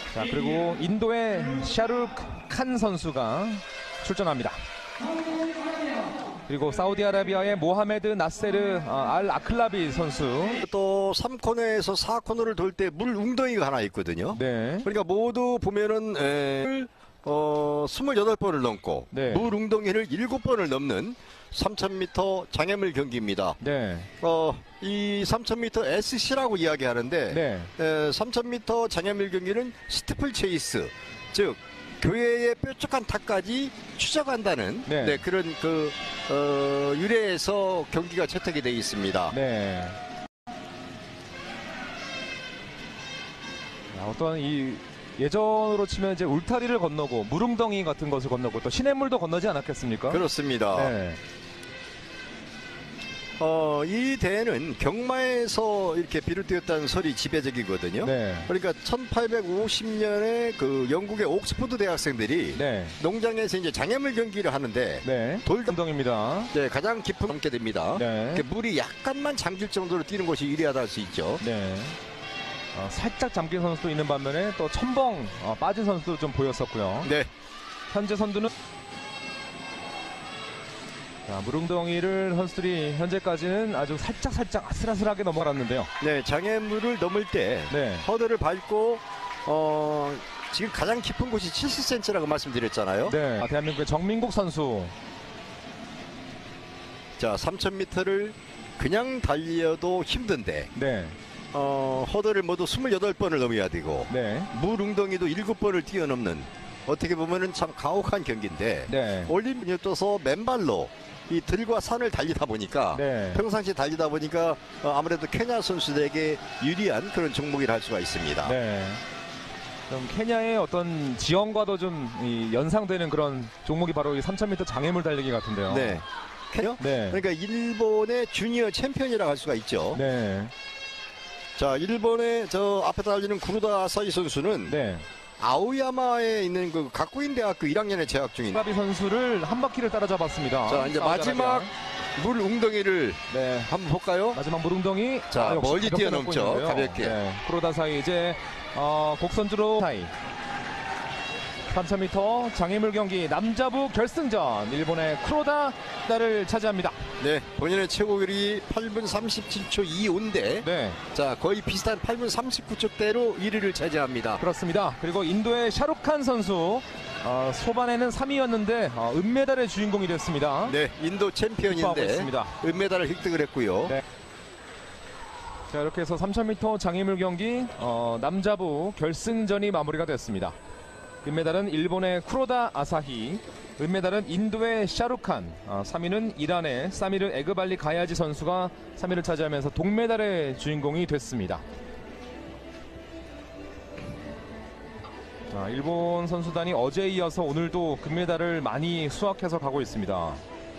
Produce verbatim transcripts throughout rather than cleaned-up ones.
자, 그리고 인도의 샤루크 칸 선수가 출전합니다. 그리고 사우디아라비아의 모하메드 나세르 알 아클라비 선수. 또 삼 코너에서 사 코너를 돌 때 물 웅덩이가 하나 있거든요. 네. 그러니까 모두 보면은 에, 어, 스물여덟 번을 넘고 네. 물 웅덩이를 일곱 번을 넘는 삼천 미터 장애물 경기입니다. 네. 어, 이 삼천 미터 에스씨라고 이야기하는데 네. 에, 삼천 미터 장애물 경기는 스티플 체이스, 즉 교회의 뾰족한 탑까지 추적한다는 네. 네, 그런 그 어, 유래에서 경기가 채택이 되어 있습니다. 네. 자, 어떤 이 예전으로 치면 이제 울타리를 건너고 물웅덩이 같은 것을 건너고 또 시냇물도 건너지 않았겠습니까? 그렇습니다. 네. 어, 이 대회는 경마에서 이렇게 비롯되었다는 설이 지배적이거든요. 네. 그러니까 천팔백오십 년에 그 영국의 옥스퍼드 대학생들이 네. 농장에서 이제 장애물 경기를 하는데 네. 돌감동입니다. 네, 가장 깊은 넘게 됩니다. 네. 물이 약간만 잠길 정도로 뛰는 것이 유리하다 할 수 있죠. 네. 어, 살짝 잠긴 선수도 있는 반면에 또 첨벙 어, 빠진 선수도 좀 보였었고요. 네. 현재 선두는 자, 물웅덩이를 선수들이 현재까지는 아주 살짝 살짝 아슬아슬하게 넘어갔는데요. 네, 장애물을 넘을 때 네. 허들을 밟고 어, 지금 가장 깊은 곳이 칠십 센티미터라고 말씀드렸잖아요. 네. 아, 대한민국의 정민국 선수. 자, 삼천 미터를 그냥 달려도 힘든데 네. 어, 허들을 모두 스물여덟 번을 넘어야 되고 네. 물 웅덩이도 일곱 번을 뛰어넘는 어떻게 보면은 참 가혹한 경기인데 네. 올림픽에 떠서 맨발로 이 들과 산을 달리다 보니까 네. 평상시 달리다 보니까 어, 아무래도 케냐 선수들에게 유리한 그런 종목이라 할 수가 있습니다. 네. 좀 케냐의 어떤 지형과도 좀 이 연상되는 그런 종목이 바로 이 삼천 미터 장애물 달리기 같은데요. 네. 케냐? 네. 그러니까 일본의 주니어 챔피언이라고 할 수가 있죠. 네. 자, 일본의 저 앞에 달리는 구루다 아사히 선수는 네. 아오야마에 있는 그 가쿠인 대학교 일 학년에 재학 중인. 아라비 선수를 한 바퀴를 따라잡았습니다. 자, 이제 사우디아라비아. 마지막 물 웅덩이를 네. 한번 볼까요? 마지막 물웅덩이. 자, 아, 역시 멀리 가볍게 뛰어넘죠. 넘고 있는데요. 가볍게. 네. 프로다 사이 이제 어, 곡선주로 사이. 삼천 미터 장애물 경기 남자부 결승전 일본의 쿠로다를 차지합니다. 네, 본인의 최고기록이 팔 분 삼십칠 초 이십오인데 네. 자, 거의 비슷한 팔 분 삼십구 초대로 일 위를 차지합니다. 그렇습니다. 그리고 인도의 샤루칸 선수 어, 소반에는 삼 위였는데 어, 은메달의 주인공이 됐습니다. 네, 인도 기뻐하고 챔피언인데 있습니다. 은메달을 획득을 했고요. 네. 자, 이렇게 해서 삼천 미터 장애물 경기 어, 남자부 결승전이 마무리가 됐습니다. 금메달은 일본의 쿠로다 아사히, 은메달은 인도의 샤루칸, 어, 삼 위는 이란의 사미르 에그발리 가야지 선수가 삼 위를 차지하면서 동메달의 주인공이 됐습니다. 자, 일본 선수단이 어제에 이어서 오늘도 금메달을 많이 수확해서 가고 있습니다.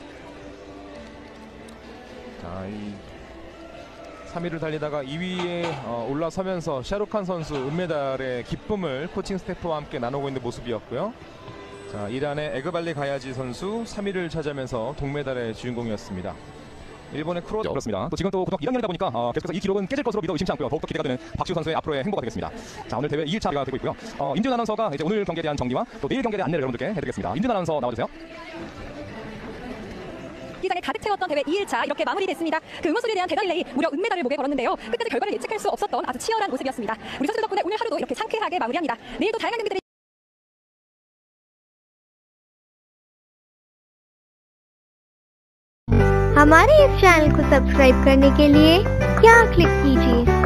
자, 이 삼 위를 달리다가 이 위에 어, 올라서면서 샤루칸 선수 은메달의 기쁨을 코칭 스태프와 함께 나누고 있는 모습이었고요. 자, 이란의 에그발리 가야지 선수 삼 위를 차지하면서 동메달의 주인공이었습니다. 일본의 크로 그렇습니다. 또 지금 또 고등학교 일 학년이다 보니까 어, 계속해서 이 기록은 깨질 것으로 믿어 의심치 않고요. 더욱더 기대가 되는 박시우 선수의 앞으로의 행보가 되겠습니다. 자, 오늘 대회 이 일차가 되고 있고요. 어, 임준 아나운서가 이제 오늘 경기에 대한 정리와 또 내일 경기에 대한 안내를 여러분들께 해드리겠습니다. 임준 아나운서 나와주세요. 기장에 가득 채웠던 대회 이 일차 이렇게 마무리됐습니다. 그 응원 소리에 대한 대단 릴레이 무려 은메달을 목에 걸었는데요. 끝까지 결과를 예측할 수 없었던 아주 치열한 모습이었습니다. 우리 선수들 덕분에 오늘 하루도 이렇게 상쾌하게 마무리합니다. 내일도 다양한 경기들이 हमारे इस चैनल को सब्सक्राइब करने के लिए क्या क्लिक कीजिए।